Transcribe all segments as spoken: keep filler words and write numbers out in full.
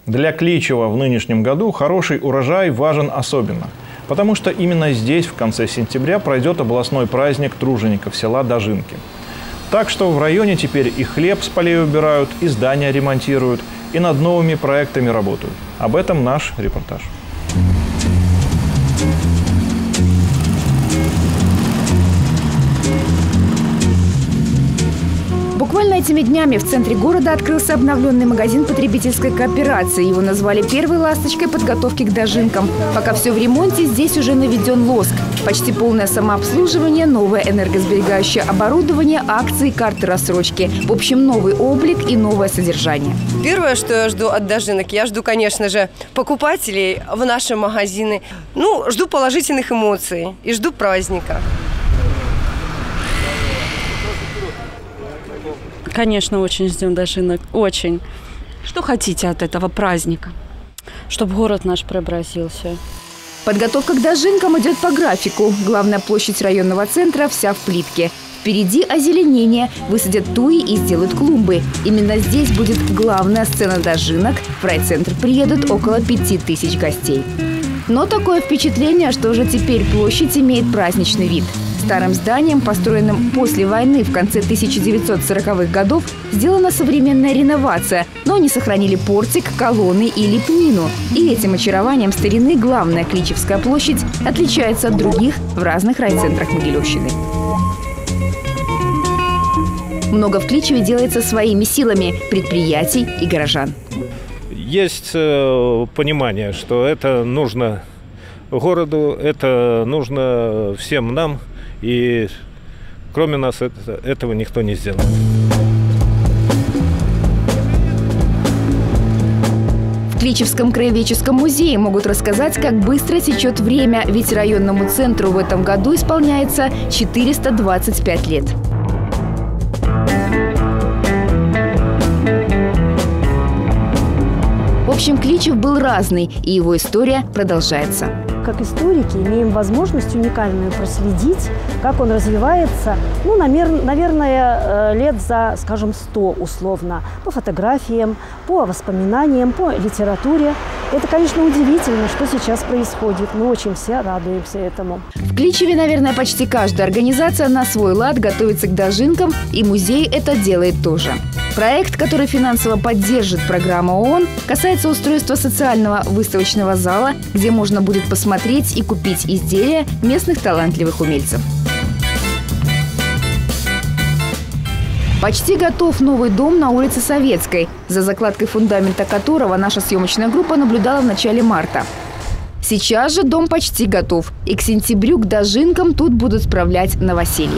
Для Кличева в нынешнем году хороший урожай важен особенно, потому что именно здесь в конце сентября пройдет областной праздник тружеников села Дожинки. Так что в районе теперь и хлеб с полей убирают, и здания ремонтируют, и над новыми проектами работают. Об этом наш репортаж. Буквально этими днями в центре города открылся обновленный магазин потребительской кооперации. Его назвали первой ласточкой подготовки к дожинкам. Пока все в ремонте, здесь уже наведен лоск. Почти полное самообслуживание, новое энергосберегающее оборудование, акции, карты рассрочки. В общем, новый облик и новое содержание. Первое, что я жду от дожинок, я жду, конечно же, покупателей в наши магазины. Ну, жду положительных эмоций и жду праздника. Конечно, очень ждем дожинок. Очень. Что хотите от этого праздника? Чтобы город наш преобразился. Подготовка к дожинкам идет по графику. Главная площадь районного центра вся в плитке. Впереди озеленение. Высадят туи и сделают клумбы. Именно здесь будет главная сцена дожинок. В райцентр приедут около пяти тысяч гостей. Но такое впечатление, что уже теперь площадь имеет праздничный вид. Старым зданием, построенным после войны в конце тысяча девятьсот сороковых годов, сделана современная реновация, но не сохранили портик, колонны и лепнину. И этим очарованием старины главная Кличевская площадь отличается от других в разных райцентрах Могилевщины. Много в Кличеве делается своими силами предприятий и горожан. Есть понимание, что это нужно городу, это нужно всем нам. И кроме нас это, этого никто не сделал. В Кличевском краеведческом музее могут рассказать, как быстро течет время, ведь районному центру в этом году исполняется четыреста двадцать пять лет. В общем, Кличев был разный, и его история продолжается. Как историки имеем возможность уникальную проследить, как он развивается, ну, наверное, лет за, скажем, сто условно, по фотографиям, по воспоминаниям, по литературе. Это, конечно, удивительно, что сейчас происходит. Мы очень все радуемся этому. В Кличеве, наверное, почти каждая организация на свой лад готовится к дожинкам, и музей это делает тоже. Проект, который финансово поддержит программа ООН, касается устройства социального выставочного зала, где можно будет посмотреть и купить изделия местных талантливых умельцев. Почти готов новый дом на улице Советской, за закладкой фундамента которого наша съемочная группа наблюдала в начале марта. Сейчас же дом почти готов, и к сентябрю к дожинкам тут будут справлять новоселье.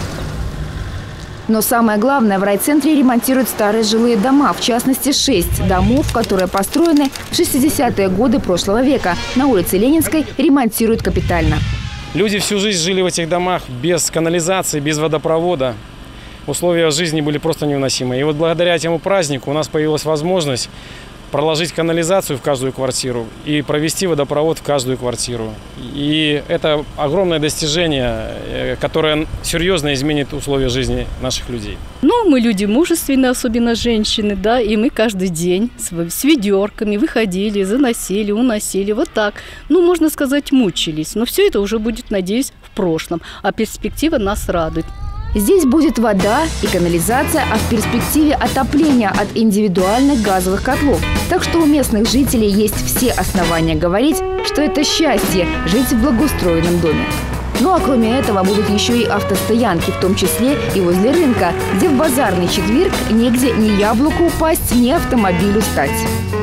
Но самое главное, в райцентре ремонтируют старые жилые дома, в частности, шесть домов, которые построены в шестидесятые годы прошлого века. На улице Ленинской ремонтируют капитально. Люди всю жизнь жили в этих домах без канализации, без водопровода. Условия жизни были просто невыносимые. И вот благодаря этому празднику у нас появилась возможность проложить канализацию в каждую квартиру и провести водопровод в каждую квартиру. И это огромное достижение, которое серьезно изменит условия жизни наших людей. Ну, мы люди мужественные, особенно женщины, да, и мы каждый день с, с ведерками выходили, заносили, уносили, вот так. Ну, можно сказать, мучились. Но все это уже будет, надеюсь, в прошлом. А перспектива нас радует. Здесь будет вода и канализация, а в перспективе отопление от индивидуальных газовых котлов. Так что у местных жителей есть все основания говорить, что это счастье – жить в благоустроенном доме. Ну а кроме этого будут еще и автостоянки, в том числе и возле рынка, где в базарный четверг негде ни яблоку упасть, ни автомобилю стать.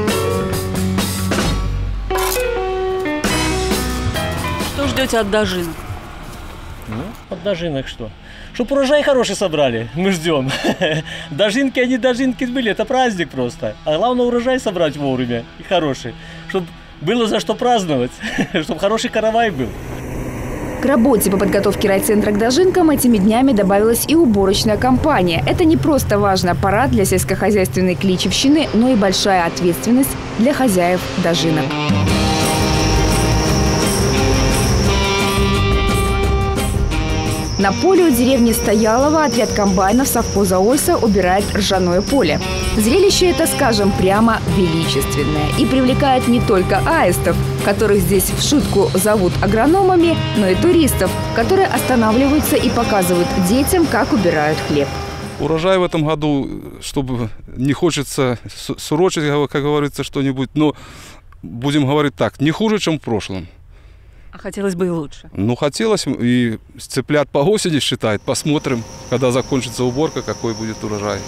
Что ждете от дожинок? Ну, от дожинок что? Чтоб урожай хороший собрали, мы ждем. Дожинки, они дожинки были, это праздник просто. А главное урожай собрать вовремя и хороший. Чтобы было за что праздновать, чтобы хороший каравай был. К работе по подготовке райцентра к дожинкам этими днями добавилась и уборочная кампания. Это не просто важный аппарат для сельскохозяйственной Кличевщины, но и большая ответственность для хозяев дожинок. На поле у деревни Стоялова отряд комбайнов совхоза «Ольса» убирает ржаное поле. Зрелище это, скажем прямо, величественное и привлекает не только аистов, которых здесь в шутку зовут агрономами, но и туристов, которые останавливаются и показывают детям, как убирают хлеб. Урожай в этом году, чтобы не хочется сурочить, как говорится, что-нибудь, но будем говорить так, не хуже, чем в прошлом. А хотелось бы и лучше. Ну, хотелось, и цыплят по осени считают. Посмотрим, когда закончится уборка, какой будет урожай.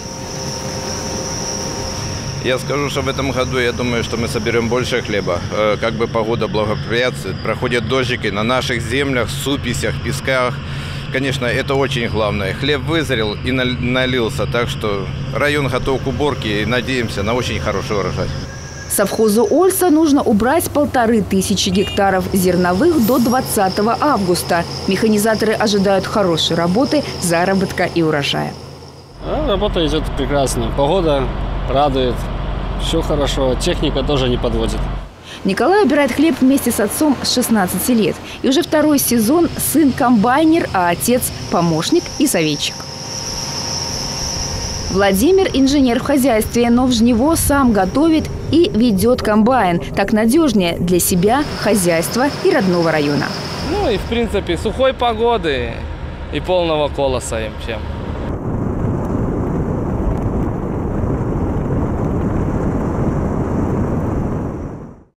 Я скажу, что в этом году, я думаю, что мы соберем больше хлеба. Как бы погода благоприятствует, проходят дождики на наших землях, суписях, песках. Конечно, это очень главное. Хлеб вызрел и налился, так что район готов к уборке и надеемся на очень хороший урожай. Совхозу «Ольса» нужно убрать полторы тысячи гектаров зерновых до двадцатого августа. Механизаторы ожидают хорошей работы, заработка и урожая. А, работа идет прекрасно. Погода радует. Все хорошо. Техника тоже не подводит. Николай убирает хлеб вместе с отцом с шестнадцати лет. И уже второй сезон сын комбайнер, а отец помощник и советчик. Владимир – инженер в хозяйстве, но в жниво сам готовит и ведет комбайн. Так надежнее для себя, хозяйства и родного района. Ну и в принципе сухой погоды и полного колоса им всем.